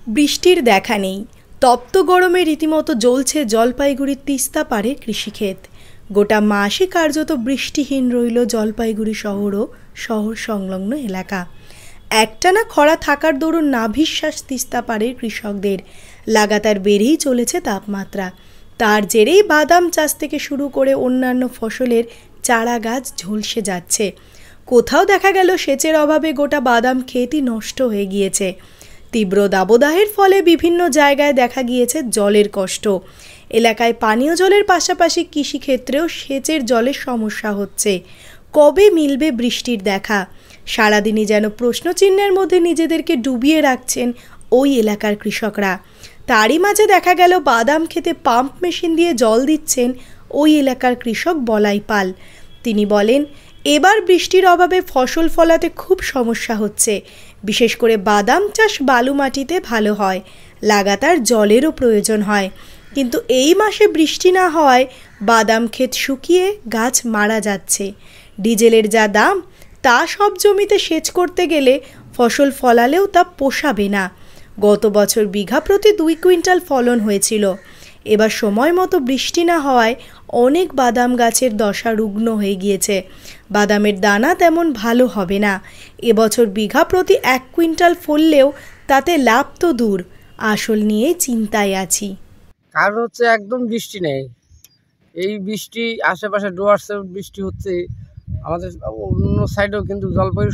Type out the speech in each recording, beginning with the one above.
বৃষ্টির দেখা নেই। তপ্ত গরমে রীতিমতো জ্বলছে জলপাইগুড়ির তিস্তা পাড়ের কৃষিক্ষেত। গোটা মাসই কার্যত বৃষ্টিহীন রইল জলপাইগুড়ি শহর ও শহর সংলগ্ন এলাকা। একটানা খরা থাকার দরুন নাভিশ্বাস তিস্তা পাড়ের কৃষকদের। লাগাতার বেড়েই চলেছে তাপমাত্রা। তার জেরেই বাদাম চাষ থেকে শুরু করে অন্যান্য ফসলের চারা গাছ ঝলসে যাচ্ছে। কোথাও দেখা গেল সেচের অভাবে গোটা বাদাম ক্ষেতই নষ্ট হয়ে গিয়েছে। তীব্র দাবদাহের ফলে বিভিন্ন জায়গায় দেখা গিয়েছে জলের কষ্ট। এলাকায় পানীয় জলের পাশাপাশি কৃষিক্ষেত্রেও সেচের জলের সমস্যা হচ্ছে। কবে মিলবে বৃষ্টির দেখা? সারাদিনই যেন প্রশ্নচিহ্নের মধ্যে নিজেদেরকে ডুবিয়ে রাখছেন ওই এলাকার কৃষকরা। তারই মাঝে দেখা গেল বাদাম খেতে পাম্প মেশিন দিয়ে জল দিচ্ছেন ওই এলাকার কৃষক বলাই পাল। তিনি বলেন, এবার বৃষ্টির অভাবে ফসল ফলাতে খুব সমস্যা হচ্ছে। বিশেষ করে বাদাম চাষ বালু মাটিতে ভালো হয়, লাগাতার জলেরও প্রয়োজন হয়। কিন্তু এই মাসে বৃষ্টি না হওয়ায় বাদাম ক্ষেত শুকিয়ে গাছ মারা যাচ্ছে। ডিজেলের যা দাম, তা সব জমিতে সেচ করতে গেলে ফসল ফলালেও তা পোষাবে না। গত বছর বিঘা প্রতি 2 কুইন্টাল ফলন হয়েছিল। এবার সময় মতো বৃষ্টি না হওয়ায় অনেক বাদাম গাছের দশা রুগ্ন হয়ে গিয়েছে। বাদামের দানা তেমন ভালো হবে না। এবছর বিঘা প্রতি 1 কুইন্টাল ফললেও তাতে লাভ তো দূর, আসল নিয়ে চিন্তায় আছি। কারণ হচ্ছে একদম বৃষ্টি নেই। এই বৃষ্টি আশেপাশে ডুয়ার্সে বৃষ্টি হচ্ছে, আমাদের অন্য সাইডেও কিন্তু জলপাইগুড়ি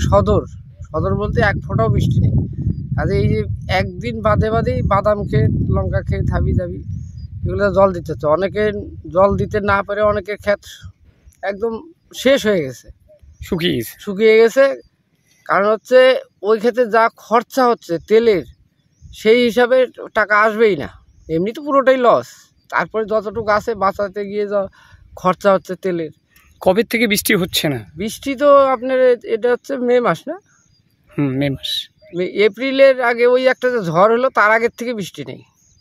সদর বলতে 1 ফোঁটাও বৃষ্টি নেই। কাজে এই যে একদিন বাদেই বাদাম ক্ষেত, লঙ্কা ক্ষেত, হাবি জাবি এগুলো জল দিতে হচ্ছে। অনেকে জল দিতে না পারে অনেকের ক্ষেত একদম শেষ হয়ে গেছে, শুকিয়ে গেছে। কারণ হচ্ছে ওই ক্ষেতে যা খরচা হচ্ছে তেলের, সেই হিসাবে টাকা আসবেই না। এমনি তো পুরোটাই লস, তারপরে যতটুকু আছে বাঁচাতে গিয়ে যা খরচা হচ্ছে তেলের। কবে থেকে বৃষ্টি হচ্ছে না? বৃষ্টি তো আপনার এটা হচ্ছে মে মাস না? মে মাস। এপ্রিলের আগে ওই একটা যে ঝড় হলো তার আগের থেকে বৃষ্টি নেই।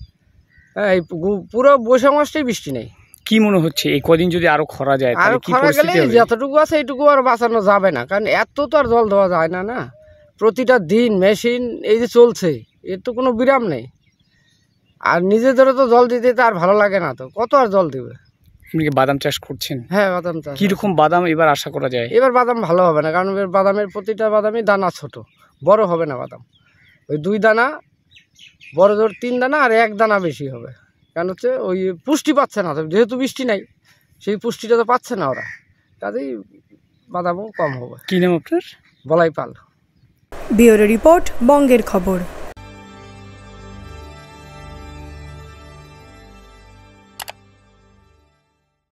হ্যাঁ, এই পুরো বৈশাখ মাসটাই বৃষ্টি নেই। কি মনে হচ্ছে এই কদিন যদি আরো খরা যায়, আরো খরা গেলে যতটুকু আছে এইটুকু আর বাঁচানো যাবে না। কারণ এত তো আর জল দেওয়া যায় না। না, প্রতিটা দিন মেশিন এই যে চলছে, এর তো কোনো বিরাম নেই। আর নিজেদেরও তো জল দিতে তো আর ভালো লাগে না, তো কত আর জল দেবে। আপনি কি বাদাম চাষ করছেন? হ্যাঁ, বাদাম চাষ। কিরকম বাদাম এবার আশা করা যায়? এবার বাদাম ভালো হবে না, কারণ বাদামের প্রতিটা বাদামই দানা ছোট, বড় হবে না বাদাম। ওই 2 দানা, বড় জোর 3 দানা, আর 1 দানা বেশি হবে। কারণ হচ্ছে ওই পুষ্টি পাচ্ছে না, যেহেতু বৃষ্টি নাই, সেই পুষ্টিটা তো পাচ্ছে না ওরা, কাজেই বাদামও কম হবে। কি নাম আপনার? বলাই পাল। ব্যুরো রিপোর্ট, বঙ্গের খবর।